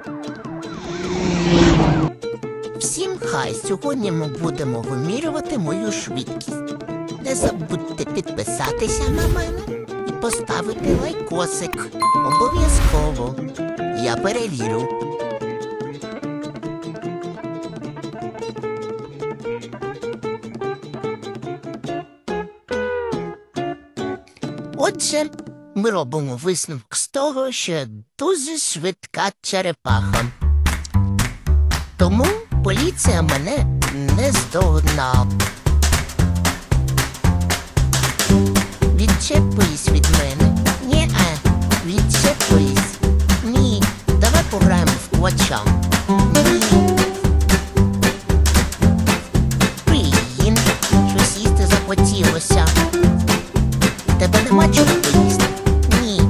Всім хай! Сьогодні ми будемо вимірювати мою швидкість. Не забудьте підписатися на мене і поставити лайкосик. Обов'язково. Я перевірю. Отже, ми робимо висновок з того, що я дуже швидка черепаха. Тому поліція мене не здогнала. Відчепись від мене. Ні-а, відчепись. Ні, давай пограємо в квача. Ні. Блін, щось їсти захотілося. Тебе нема чого поїсти? Ні.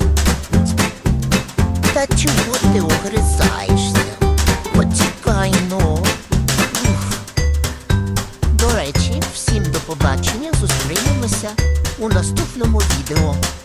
Та чого ти огризаєшся? Почекай, ну. До речі, всім до побачення, зустрінемося у наступному відео.